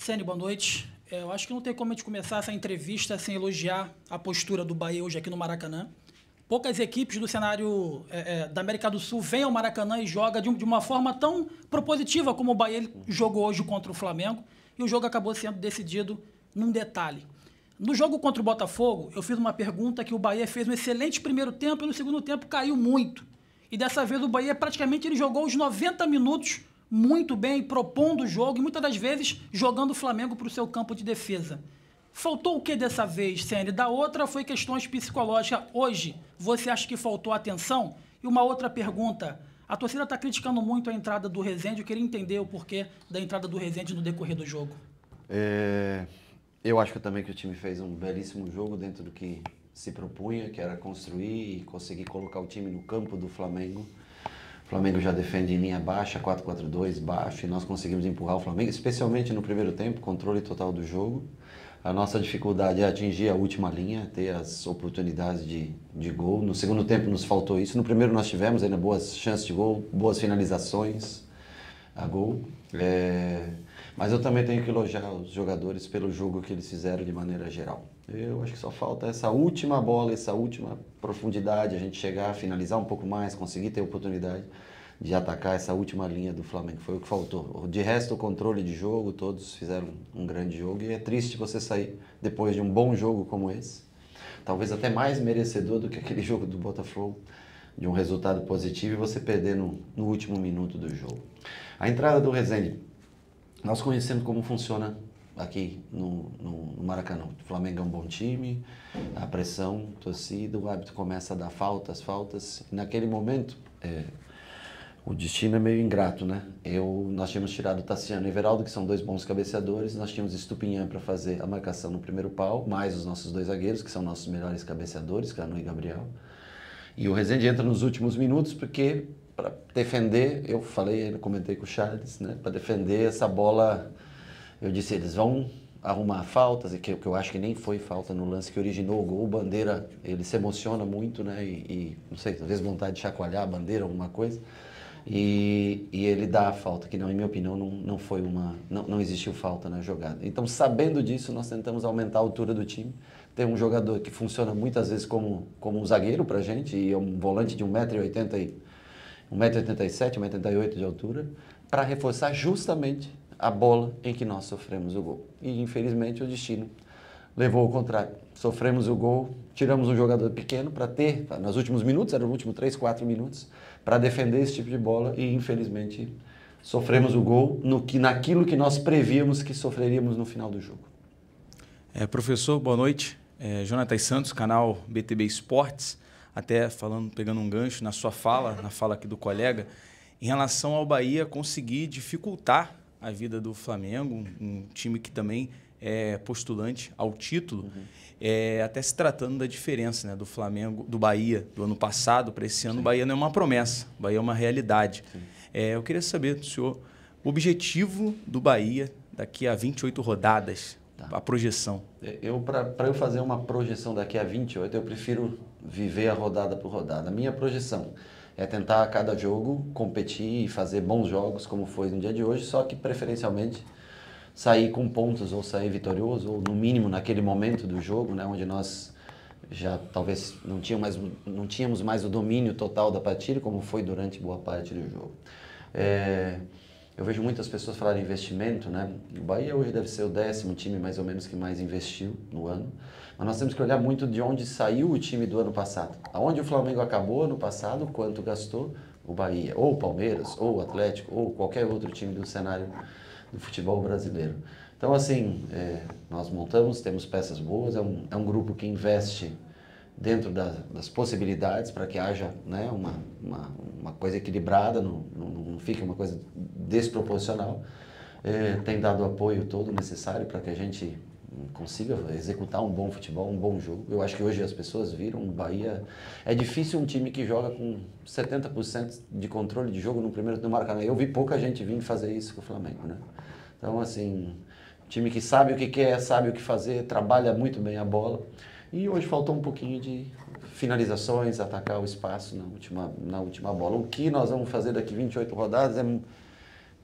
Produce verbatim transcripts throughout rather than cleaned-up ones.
Ceni, boa noite. É, eu acho que não tem como a gente começar essa entrevista sem elogiar a postura do Bahia hoje aqui no Maracanã. Poucas equipes do cenário é, é, da América do Sul vêm ao Maracanã e jogam de, de uma forma tão propositiva como o Bahia jogou hoje contra o Flamengo. E o jogo acabou sendo decidido num detalhe. No jogo contra o Botafogo, eu fiz uma pergunta que o Bahia fez um excelente primeiro tempo e no segundo tempo caiu muito. E dessa vez o Bahia praticamente ele jogou os noventa minutos muito bem, propondo o jogo e muitas das vezes jogando o Flamengo para o seu campo de defesa. Faltou o que dessa vez, Ceni? Da outra foi questões psicológicas. Hoje, você acha que faltou atenção? E uma outra pergunta. A torcida está criticando muito a entrada do Rezende. Eu queria entender o porquê da entrada do Rezende no decorrer do jogo. É, eu acho que também que o time fez um belíssimo jogo dentro do que se propunha, que era construir e conseguir colocar o time no campo do Flamengo. O Flamengo já defende em linha baixa, quatro quatro dois, baixo, e nós conseguimos empurrar o Flamengo, especialmente no primeiro tempo, controle total do jogo. A nossa dificuldade é atingir a última linha, ter as oportunidades de, de gol. No segundo tempo nos faltou isso. No primeiro nós tivemos ainda boas chances de gol, boas finalizações a gol. É... Mas eu também tenho que elogiar os jogadores pelo jogo que eles fizeram de maneira geral. Eu acho que só falta essa última bola, essa última profundidade, a gente chegar, finalizar um pouco mais, conseguir ter oportunidade de atacar essa última linha do Flamengo. Foi o que faltou. De resto, o controle de jogo, todos fizeram um grande jogo. E é triste você sair depois de um bom jogo como esse, talvez até mais merecedor do que aquele jogo do Botafogo, de um resultado positivo, e você perder no, no último minuto do jogo. A entrada do Rezende, nós conhecemos como funciona aqui no, no, no Maracanã. O Flamengo é um bom time, a pressão, torcida, o árbitro começa a dar faltas, faltas. E naquele momento, é, o destino é meio ingrato, né? Eu, nós tínhamos tirado o Tassiano e o Everaldo, que são dois bons cabeceadores, nós tínhamos Estupinhã para fazer a marcação no primeiro pau, mais os nossos dois zagueiros, que são nossos melhores cabeceadores, Canu e Gabriel. E o Rezende entra nos últimos minutos porque, para defender, eu falei, eu comentei com o Charles, né? Para defender essa bola, eu disse, eles vão arrumar faltas, e que, que eu acho que nem foi falta no lance que originou o gol. O Bandeira, ele se emociona muito, né? E, e não sei, às vezes vontade de chacoalhar a bandeira, alguma coisa. E, e ele dá a falta, que não, em minha opinião não, não foi uma, não, não existiu falta na jogada. Então, sabendo disso, nós tentamos aumentar a altura do time. Tem um jogador que funciona muitas vezes como, como um zagueiro pra gente, e é um volante de um metro e oitenta e sete, um metro e oitenta e oito de altura, para reforçar justamente a bola em que nós sofremos o gol. E infelizmente o destino levou ao contrário. Sofremos o gol, tiramos um jogador pequeno para ter, nos últimos minutos, eram os últimos três, quatro minutos, para defender esse tipo de bola, e infelizmente sofremos o gol no que, naquilo que nós prevíamos que sofreríamos no final do jogo. É, professor, boa noite. É, Jonatas Santos, canal B T B Esportes, até falando, pegando um gancho na sua fala, na fala aqui do colega, em relação ao Bahia conseguir dificultar a vida do Flamengo, um, um time que também é postulante ao título, uhum. é, até se tratando da diferença, né, do Flamengo, do Bahia, do ano passado para esse ano. Sim. O Bahia não é uma promessa, o Bahia é uma realidade. É, eu queria saber do senhor o objetivo do Bahia daqui a vinte e oito rodadas, tá. A projeção. Eu, para eu fazer uma projeção daqui a vinte e oito, eu prefiro viver a rodada por rodada. A minha projeção é tentar a cada jogo competir e fazer bons jogos, como foi no dia de hoje, só que preferencialmente sair com pontos ou sair vitorioso, ou no mínimo naquele momento do jogo, né, onde nós já talvez não tínhamos, mais, não tínhamos mais o domínio total da partida, como foi durante boa parte do jogo. É, eu vejo muitas pessoas falarem investimento, né? O Bahia hoje deve ser o décimo time mais ou menos que mais investiu no ano, mas nós temos que olhar muito de onde saiu o time do ano passado. Aonde o Flamengo acabou ano passado, quanto gastou o Bahia, ou o Palmeiras, ou o Atlético, ou qualquer outro time do cenário do futebol brasileiro. Então, assim, é, nós montamos, temos peças boas, é um, é um grupo que investe dentro das, das possibilidades para que haja, né, uma, uma, uma coisa equilibrada, não, não, não fique uma coisa desproporcional. É, tem dado o apoio todo necessário para que a gente consiga executar um bom futebol, um bom jogo. Eu acho que hoje as pessoas viram o Bahia. É difícil um time que joga com setenta por cento de controle de jogo no primeiro no Maracanã. Eu vi pouca gente vir fazer isso com o Flamengo, né? Então, assim, um time que sabe o que quer, sabe o que fazer, trabalha muito bem a bola. E hoje faltou um pouquinho de finalizações, atacar o espaço na última, na última bola. O que nós vamos fazer daqui vinte e oito rodadas é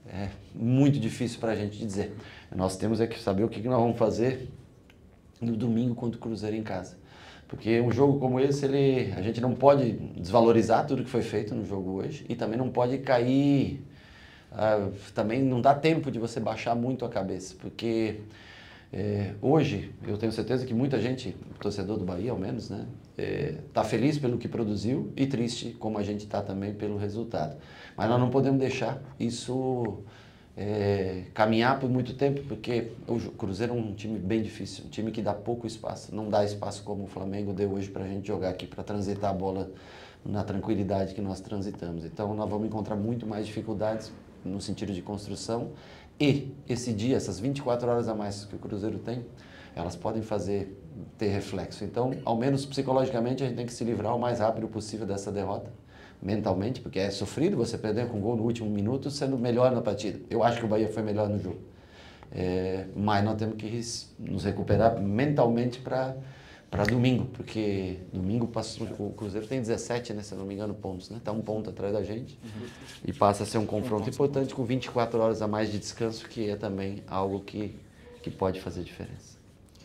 é muito difícil para a gente dizer. Nós temos é que saber o que nós vamos fazer no domingo contra o Cruzeiro em casa. Porque um jogo como esse, ele, a gente não pode desvalorizar tudo que foi feito no jogo hoje e também não pode cair, uh, também não dá tempo de você baixar muito a cabeça, porque é, hoje eu tenho certeza que muita gente, torcedor do Bahia ao menos, né, está é, feliz pelo que produziu e triste como a gente está também pelo resultado. Mas nós não podemos deixar isso é, caminhar por muito tempo, porque o Cruzeiro é um time bem difícil, um time que dá pouco espaço, não dá espaço como o Flamengo deu hoje para a gente jogar aqui, para transitar a bola na tranquilidade que nós transitamos. Então nós vamos encontrar muito mais dificuldades no sentido de construção e esse dia, essas vinte e quatro horas a mais que o Cruzeiro tem, elas podem fazer, ter reflexo. Então, ao menos psicologicamente, a gente tem que se livrar o mais rápido possível dessa derrota, mentalmente, porque é sofrido você perder com gol no último minuto, sendo melhor na partida. Eu acho que o Bahia foi melhor no jogo. É, mas nós temos que nos recuperar mentalmente para para domingo, porque domingo passou, o Cruzeiro tem dezessete, né, se eu não me engano, pontos, né? Está um ponto atrás da gente, uhum. E passa a ser um confronto importante com vinte e quatro horas a mais de descanso, que é também algo que, que pode fazer diferença.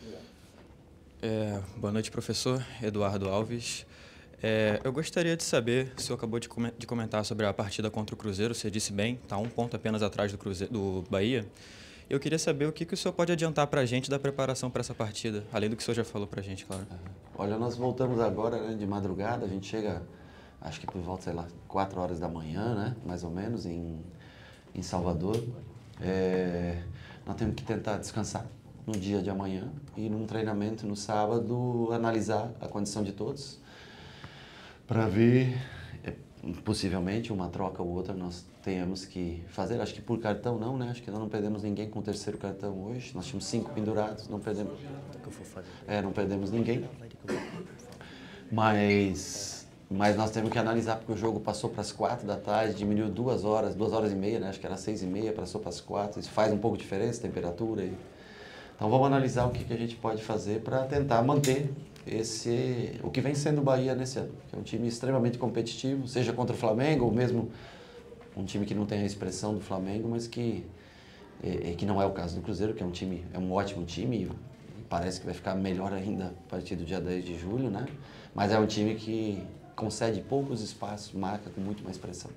É, boa noite, professor Eduardo Alves. É, eu gostaria de saber, o senhor acabou de, com de comentar sobre a partida contra o Cruzeiro, você disse bem, está um ponto apenas atrás do, Cruzeiro, do Bahia. Eu queria saber o que, que o senhor pode adiantar para a gente da preparação para essa partida, além do que o senhor já falou para a gente, claro. Olha, nós voltamos agora, né, de madrugada, a gente chega, acho que por volta, sei lá, quatro horas da manhã, né, mais ou menos, em, em Salvador. É, nós temos que tentar descansar no dia de amanhã e num treinamento no sábado analisar a condição de todos para ver, é, possivelmente, uma troca ou outra nós tenhamos que fazer. Acho que por cartão não, né? Acho que nós não perdemos ninguém com o terceiro cartão hoje. Nós tínhamos cinco pendurados, não perdemos, é, não perdemos ninguém. Mas, mas nós temos que analisar, porque o jogo passou para as quatro da tarde, diminuiu duas horas, duas horas e meia, né? Acho que era seis e meia, passou para as quatro. Isso faz um pouco de diferença, temperatura. E... Então vamos analisar o que, que a gente pode fazer para tentar manter esse, o que vem sendo o Bahia nesse ano, que é um time extremamente competitivo, seja contra o Flamengo ou mesmo um time que não tem a expressão do Flamengo, mas que, é, que não é o caso do Cruzeiro, que é um time, é um ótimo time e parece que vai ficar melhor ainda a partir do dia dez de julho, né? Mas é um time que concede poucos espaços, marca com muito mais pressão.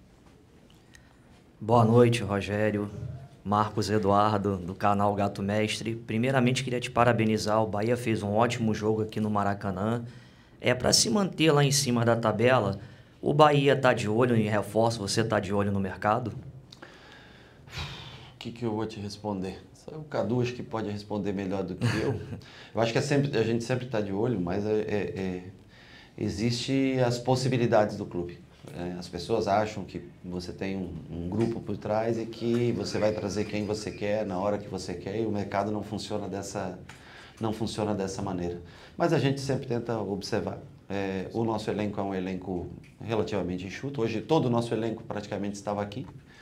Boa noite, Rogério. Marcos Eduardo, do canal Gato Mestre. Primeiramente, queria te parabenizar. O Bahia fez um ótimo jogo aqui no Maracanã. É para se manter lá em cima da tabela. O Bahia está de olho em reforço, você está de olho no mercado? O que, que eu vou te responder? O Cadu acho que pode responder melhor do que eu. Eu acho que é sempre, a gente sempre está de olho, mas é, é, é, existe as possibilidades do clube. É, as pessoas acham que você tem um, um grupo por trás e que você vai trazer quem você quer, na hora que você quer, e o mercado não funciona dessa, não funciona dessa maneira. Mas a gente sempre tenta observar. É, o nosso elenco é um elenco relativamente enxuto. Hoje todo o nosso elenco praticamente estava aqui.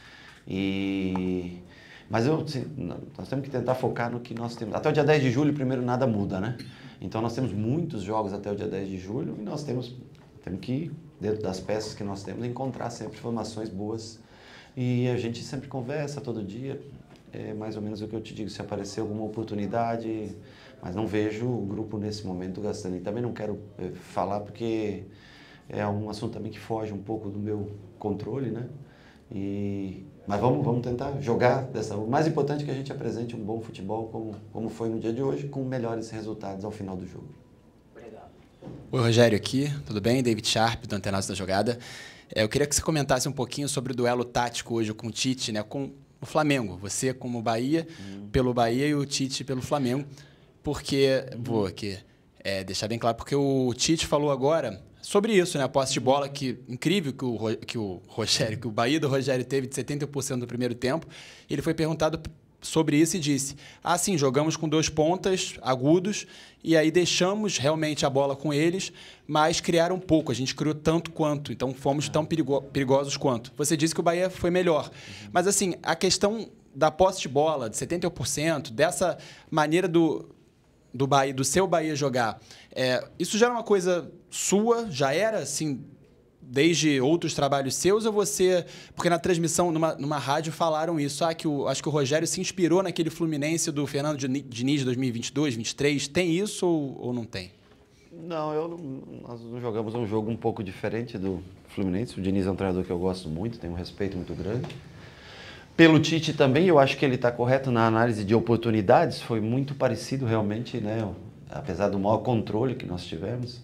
E... Mas eu, assim, nós temos que tentar focar no que nós temos. Até o dia dez de julho, primeiro, nada muda, né? Então nós temos muitos jogos até o dia dez de julho e nós temos, temos que, dentro das peças que nós temos, encontrar sempre informações boas. E a gente sempre conversa todo dia. É mais ou menos o que eu te digo, se aparecer alguma oportunidade, mas não vejo o grupo nesse momento gastando. E também não quero é, falar porque é um assunto também que foge um pouco do meu controle, né? E, mas vamos, vamos tentar jogar dessa... O mais importante é que a gente apresente um bom futebol como, como foi no dia de hoje, com melhores resultados ao final do jogo. Obrigado. Oi, Rogério aqui, tudo bem? David Sharp, do Antenados da Jogada. É, eu queria que você comentasse um pouquinho sobre o duelo tático hoje com o Tite, né? Com o Flamengo. Você como Bahia, hum. pelo Bahia, e o Tite pelo Flamengo. Porque, hum. vou aqui é, deixar bem claro, porque o Tite falou agora... sobre isso, né? A posse de bola que incrível que o, que o Rogério, que o Bahia do Rogério teve de setenta por cento no primeiro tempo. Ele foi perguntado sobre isso e disse: ah, sim, jogamos com dois pontas agudos e aí deixamos realmente a bola com eles, mas criaram um pouco. A gente criou tanto quanto, então fomos tão perigo perigosos quanto. Você disse que o Bahia foi melhor. Uhum. Mas, assim, a questão da posse de bola, de setenta por cento, dessa maneira do... do Bahia, do seu Bahia jogar, é, isso já era uma coisa sua? Já era, assim, desde outros trabalhos seus ou você... Porque na transmissão, numa, numa rádio, falaram isso. Ah, que o, acho que o Rogério se inspirou naquele Fluminense do Fernando Diniz de dois mil e vinte e dois, vinte e três. Tem isso ou, ou não tem? Não, eu não, nós não jogamos um jogo um pouco diferente do Fluminense. O Diniz é um treinador que eu gosto muito, tenho um respeito muito grande. Pelo Tite também, eu acho que ele está correto na análise de oportunidades. Foi muito parecido realmente, né? Apesar do maior controle que nós tivemos.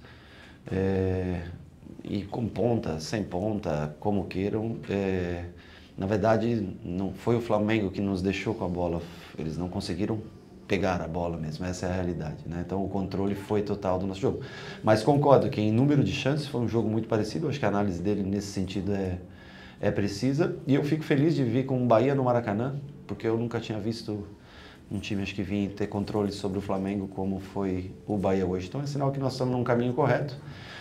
É, e com ponta, sem ponta, como queiram. É, na verdade, não foi o Flamengo que nos deixou com a bola. Eles não conseguiram pegar a bola mesmo, essa é a realidade, né? Então o controle foi total do nosso jogo. Mas concordo que em número de chances foi um jogo muito parecido, acho que a análise dele nesse sentido é, é precisa. E eu fico feliz de vir com o Bahia no Maracanã, porque eu nunca tinha visto um time acho que vinha ter controle sobre o Flamengo como foi o Bahia hoje. Então é sinal que nós estamos num caminho correto,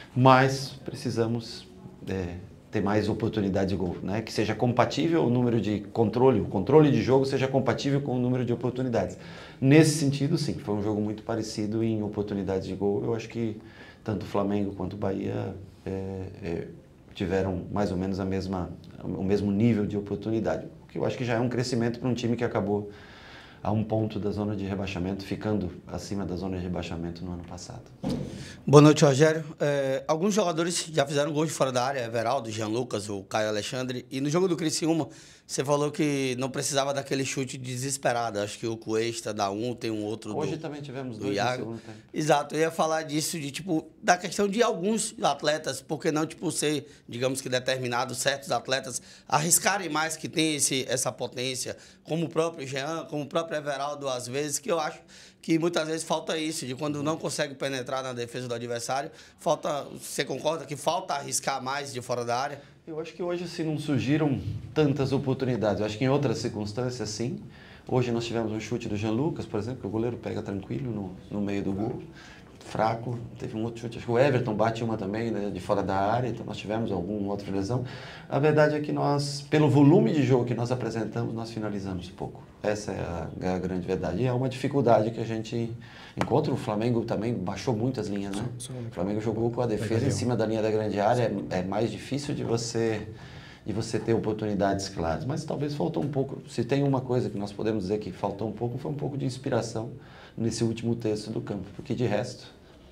mas precisamos é, ter mais oportunidade de gol, né? Que seja compatível o número de controle, o controle de jogo seja compatível com o número de oportunidades. Nesse sentido, sim, foi um jogo muito parecido em oportunidades de gol. Eu acho que tanto o Flamengo quanto o Bahia é, é, tiveram mais ou menos a mesma, o mesmo nível de oportunidade, o que eu acho que já é um crescimento para um time que acabou a um ponto da zona de rebaixamento, ficando acima da zona de rebaixamento no ano passado. Boa noite, Rogério. É, alguns jogadores já fizeram gols de fora da área, Everaldo, Jean Lucas, o Caio Alexandre. E no jogo do Criciúma, você falou que não precisava daquele chute desesperado. Acho que o Cuesta dá um, tem um outro Hoje do, também tivemos do dois Iago. no segundo tempo. Exato, eu ia falar disso, de, tipo, da questão de alguns atletas, porque não tipo, ser, digamos que determinados, certos atletas, arriscarem mais, que tem esse, essa potência, como o próprio Jean, como o próprio Everaldo, às vezes, que eu acho que muitas vezes falta isso, de quando não consegue penetrar na defesa do adversário, falta, você concorda que falta arriscar mais de fora da área? Eu acho que hoje assim, não surgiram tantas oportunidades. Eu acho que em outras circunstâncias, sim. Hoje nós tivemos um chute do Jean Lucas, por exemplo, que o goleiro pega tranquilo no, no meio do gol. Fraco. Teve um outro chute, acho que o Everton bate uma também, né, de fora da área, então nós tivemos alguma outra lesão. A verdade é que nós, pelo volume de jogo que nós apresentamos, nós finalizamos pouco. Essa é a, a grande verdade. E é uma dificuldade que a gente encontra. O Flamengo também baixou muitas linhas, né? O Flamengo jogou com a defesa em cima da linha da grande área. É, é mais difícil de você, de você ter oportunidades claras. Mas talvez faltou um pouco. Se tem uma coisa que nós podemos dizer que faltou um pouco, foi um pouco de inspiração nesse último terço do campo. Porque de resto,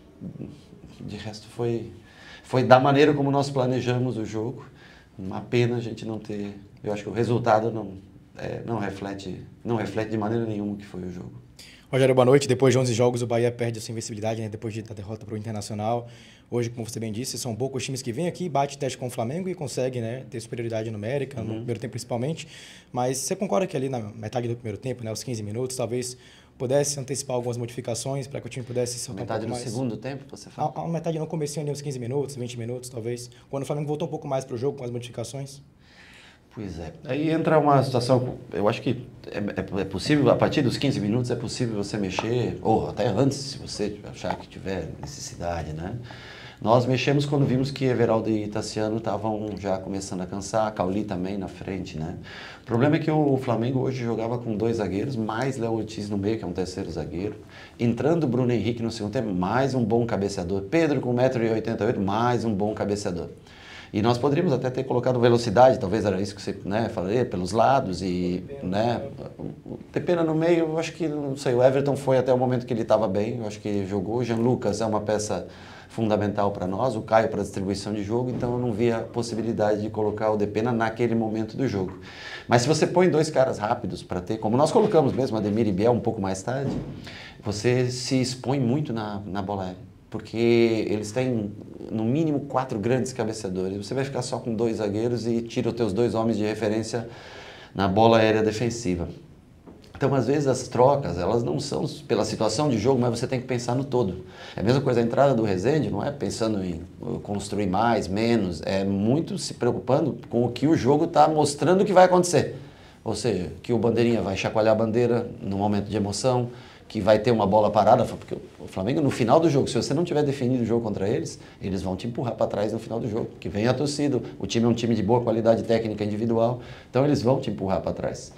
de resto foi, foi da maneira como nós planejamos o jogo. Uma pena a gente não ter... Eu acho que o resultado não, é, não, reflete, não reflete de maneira nenhuma o que foi o jogo. Rogério, boa noite. Depois de onze jogos, o Bahia perde a sua invencibilidade, né? Depois da derrota para o Internacional. Hoje, como você bem disse, são poucos times que vêm aqui, bate teste com o Flamengo e conseguem, né, ter superioridade numérica, uhum. no primeiro tempo principalmente. Mas você concorda que ali na metade do primeiro tempo, né, os quinze minutos, talvez pudesse antecipar algumas modificações para que o time pudesse soltar um pouco mais? Metade do segundo tempo, você fala? A, a metade não começou ali uns quinze minutos, vinte minutos, talvez. Quando o Flamengo voltou um pouco mais para o jogo com as modificações? Pois é. Aí entra uma situação, eu acho que é, é, é possível, a partir dos quinze minutos é possível você mexer, ou até antes, se você achar que tiver necessidade, né? Nós mexemos quando vimos que Everaldo e Tassiano estavam já começando a cansar, Cauli também na frente, né? O problema é que o Flamengo hoje jogava com dois zagueiros, mais Léo Ortiz no meio, que é um terceiro zagueiro. Entrando o Bruno Henrique no segundo tempo, mais um bom cabeceador. Pedro com um metro e oitenta e oito, mais um bom cabeceador. E nós poderíamos até ter colocado velocidade, talvez era isso que você, né, falei, pelos lados e, né, ter pena no meio. Eu acho que, não sei, o Everton foi até o momento que ele estava bem, eu acho que jogou. O Jean Lucas é uma peça fundamental para nós, o Caio para a distribuição de jogo, então eu não via a possibilidade de colocar o Depena naquele momento do jogo. Mas se você põe dois caras rápidos para ter, como nós colocamos mesmo, Ademir e Biel um pouco mais tarde, você se expõe muito na, na bola aérea. Porque eles têm, no mínimo, quatro grandes cabeceadores. Você vai ficar só com dois zagueiros e tira os teus dois homens de referência na bola aérea defensiva. Então, às vezes, as trocas, elas não são pela situação de jogo, mas você tem que pensar no todo. É a mesma coisa, a entrada do Rezende não é pensando em construir mais, menos, é muito se preocupando com o que o jogo está mostrando que vai acontecer. Ou seja, que o bandeirinha vai chacoalhar a bandeira no momento de emoção, que vai ter uma bola parada, porque o Flamengo no final do jogo, se você não tiver definido o jogo contra eles, eles vão te empurrar para trás no final do jogo, que vem a torcida, o time é um time de boa qualidade técnica individual, então eles vão te empurrar para trás.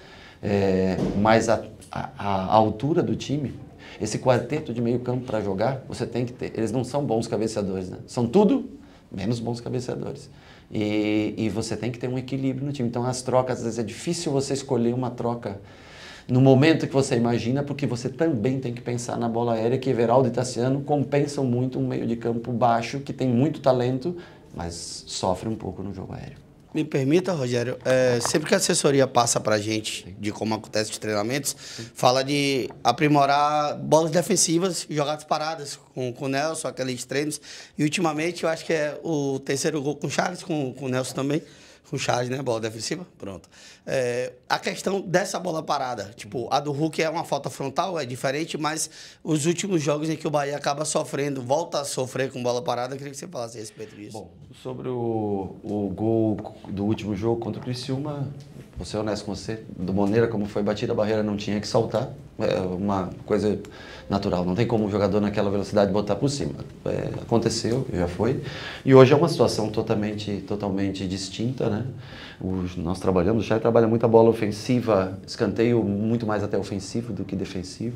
É, mas a, a, a altura do time, esse quarteto de meio campo para jogar, você tem que ter, eles não são bons cabeceadores, né? São tudo menos bons cabeceadores. E, e você tem que ter um equilíbrio no time. Então, as trocas, às vezes é difícil você escolher uma troca no momento que você imagina, porque você também tem que pensar na bola aérea, que Everaldo e Tassiano compensam muito um meio de campo baixo, que tem muito talento, mas sofre um pouco no jogo aéreo. Me permita, Rogério, é, sempre que a assessoria passa para a gente de como acontece os treinamentos, fala de aprimorar bolas defensivas, jogadas paradas com, com o Nelson, aqueles treinos. E ultimamente eu acho que é o terceiro gol com o Charles, com, com o Nelson também. Com o Charles, né? Bola defensiva, pronto. É, a questão dessa bola parada, tipo, a do Hulk é uma falta frontal, é diferente, mas os últimos jogos em que o Bahia acaba sofrendo, volta a sofrer com bola parada, eu queria que você falasse a respeito disso. Bom, sobre o, o gol do último jogo contra o Criciúma, vou ser honesto com você, da maneira como foi batida a barreira, não tinha que saltar, é uma coisa natural, não tem como um jogador naquela velocidade botar por cima. É, aconteceu, já foi, e hoje é uma situação totalmente, totalmente distinta, né? O, nós trabalhamos, o Chay trabalha muita bola ofensiva, escanteio muito mais até ofensivo do que defensivo.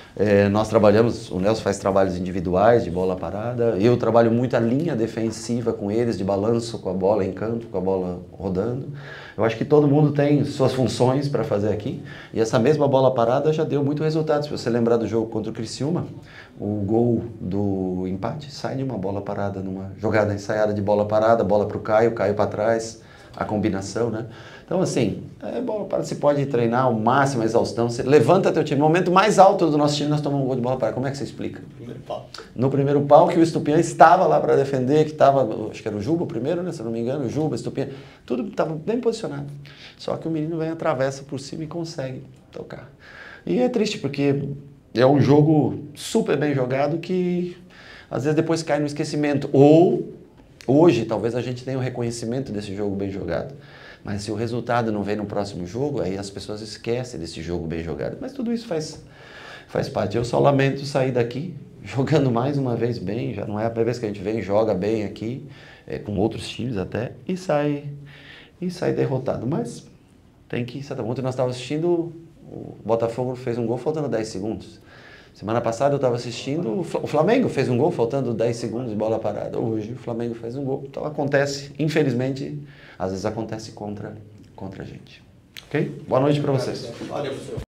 É, nós trabalhamos, o Nelson faz trabalhos individuais de bola parada, eu trabalho muito a linha defensiva com eles, de balanço com a bola em campo, com a bola rodando. Eu acho que todo mundo tem suas funções para fazer aqui, e essa mesma bola parada já deu muito resultado. Se você lembrar do jogo contra o Criciúma, o gol do empate sai de uma bola parada, numa jogada ensaiada de bola parada, bola para o Caio, Caio para trás, a combinação, né? Então, assim, é bola parada, você pode treinar ao máximo, a exaustão, você levanta teu time. No momento mais alto do nosso time, nós tomamos um gol de bola parada. Como é que você explica? Primeiro pau. No primeiro pau, que o Estupião estava lá para defender, que estava, acho que era o Juba o primeiro, né? Se eu não me engano, o Juba, o Estupião, tudo estava bem posicionado. Só que o menino vem, atravessa por cima e consegue tocar. E é triste, porque é um jogo super bem jogado que, às vezes, depois cai no esquecimento. Ou, hoje, talvez a gente tenha o reconhecimento desse jogo bem jogado. Mas se o resultado não vem no próximo jogo, aí as pessoas esquecem desse jogo bem jogado. Mas tudo isso faz, faz parte. Eu só lamento sair daqui jogando mais uma vez bem. Já não é a primeira vez que a gente vem, joga bem aqui, é, com outros times até, e sai, e sai derrotado. Mas tem que... Ontem nós estávamos assistindo, o Botafogo fez um gol faltando dez segundos. Semana passada eu estava assistindo, o Flamengo fez um gol faltando dez segundos de bola parada. Hoje o Flamengo fez um gol. Então acontece, infelizmente, às vezes acontece contra, contra a gente. Ok? Boa noite para vocês. Valeu, professor.